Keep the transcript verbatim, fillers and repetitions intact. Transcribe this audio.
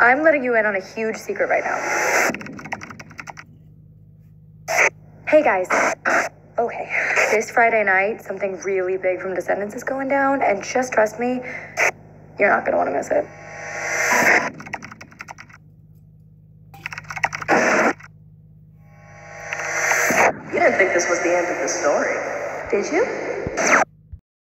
I'm letting you in on a huge secret right now. Hey guys. Okay, this Friday night, something really big from Descendants is going down, and just trust me, you're not gonna want to miss it. You didn't think this was the end of the story, did you?